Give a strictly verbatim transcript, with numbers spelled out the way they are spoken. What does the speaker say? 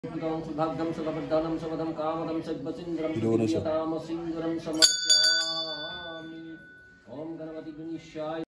सुभाग्यं सुखप्रदानं सुवदं कामदं सद्वसिन्द्रं यतामसिन्द्रं समर्पयामि। ओम गणपति गणेशाय